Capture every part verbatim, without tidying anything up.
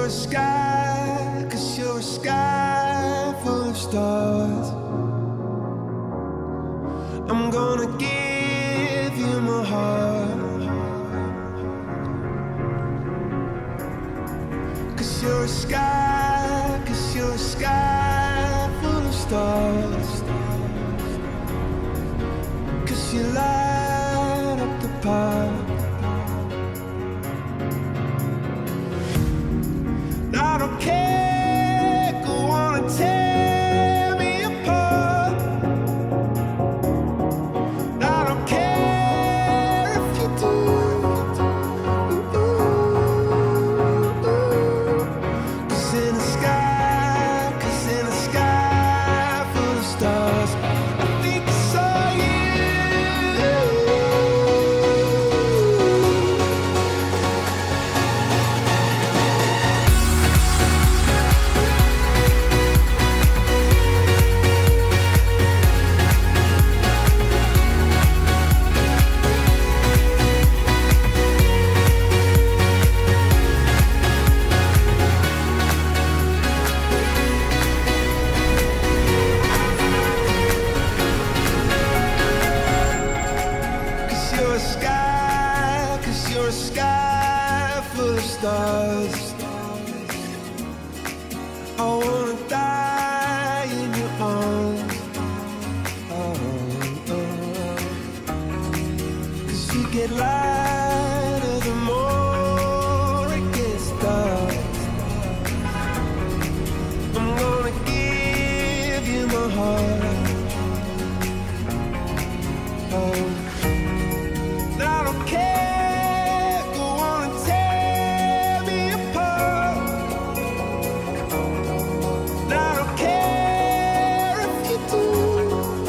you're a sky, cause you're a sky full of stars. I'm gonna give you my heart, cause you're a sky, cause you're a sky full of stars. Cause you light up the park. I don't care, go on and tear me apart. I don't care if you do. Cause in the sky, cause in the sky full of stars, I think I saw you. You're a sky, cause you're a sky full of stars. I wanna die in your arms. Oh, oh. Cause you get lighter the more it gets dark. I'm gonna give you my heart. Oh, I don't care, go on and tear me apart. I don't care if you do.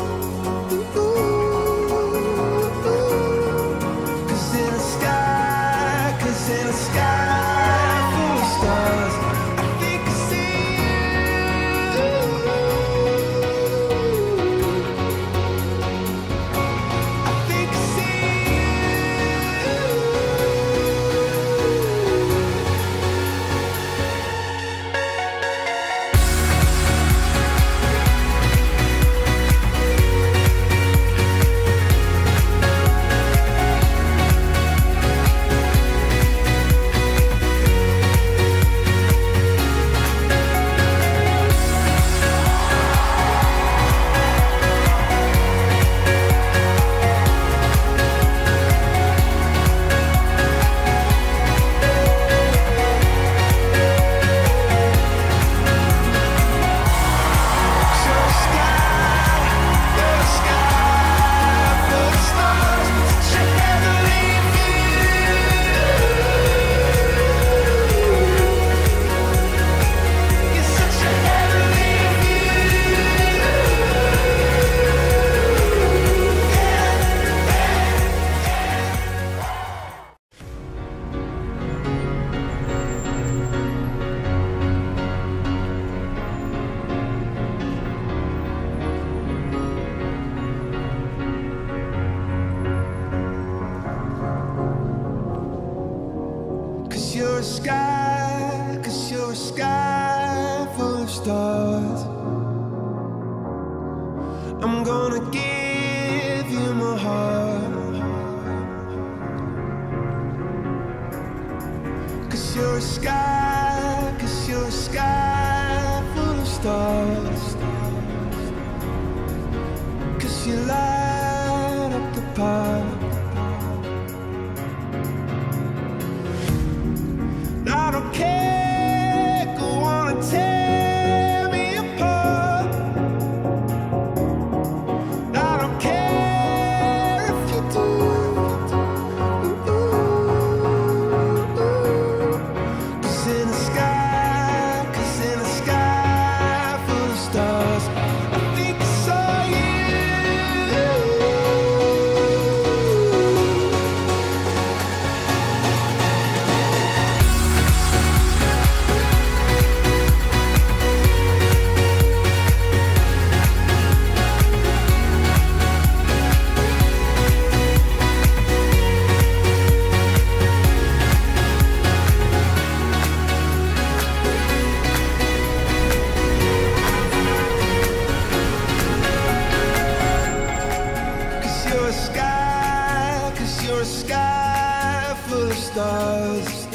Cause in the sky, cause in the sky full of stars, I think I see you. I think I see you. Cause you're a sky, cause you're a sky full of stars. I'm gonna give you my heart. Cause you're a sky, cause you're a sky full of stars. Cause you light up the park. I don't care, go on and tear me apart. I don't care if you do. Cause in the sky, cause in a sky full of stars.